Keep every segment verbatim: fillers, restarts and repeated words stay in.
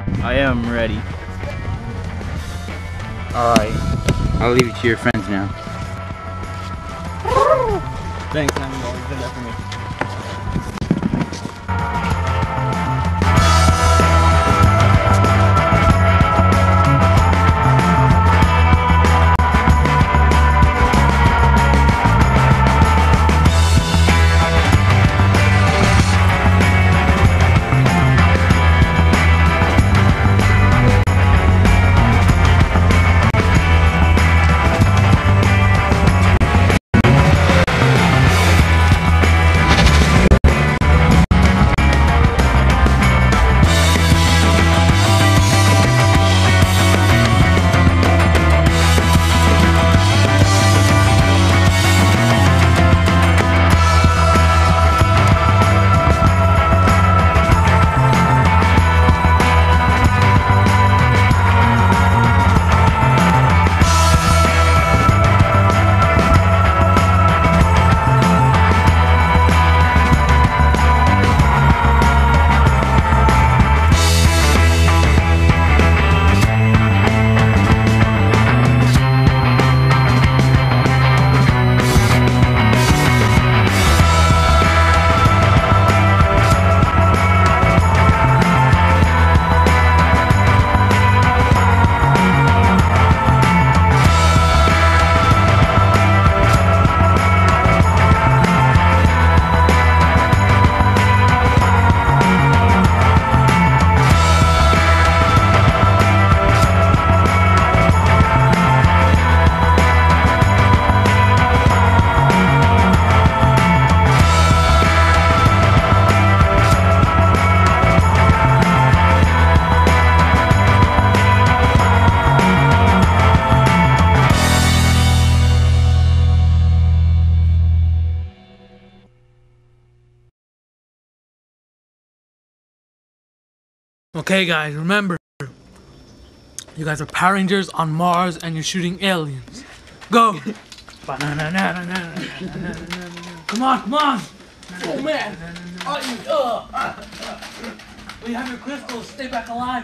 I am ready. Alright. I'll leave it to your friends now. Thanks, man. You always did that for me. Okay guys, remember, you guys are Power Rangers on Mars and you're shooting aliens. Go! Come on, come on! Oh man! Oh, you, uh, we have your crystals, stay back alive!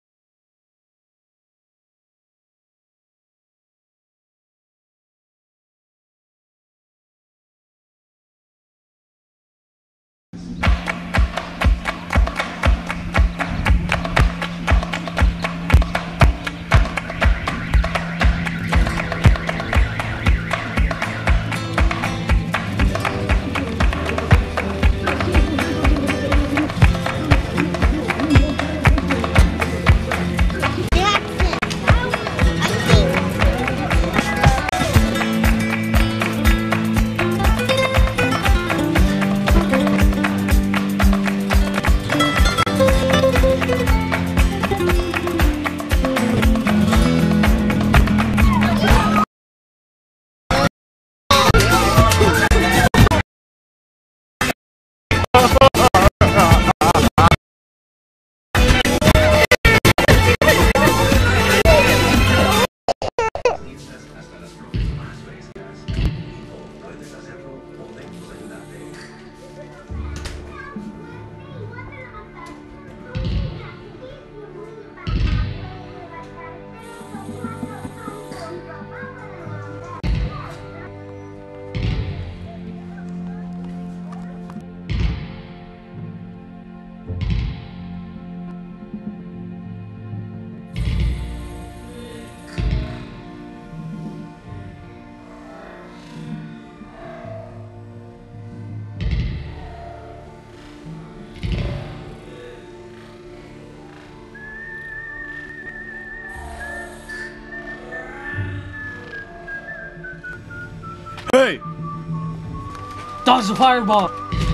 Hey! Dodge the fireball!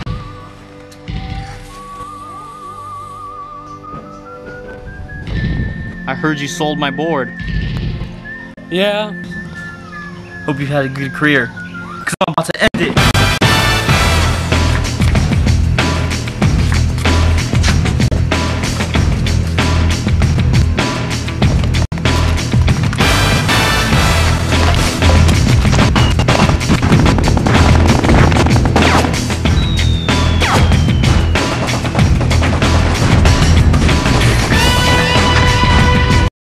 I heard you sold my board. Yeah. Hope you've had a good career, because I'm about to end it.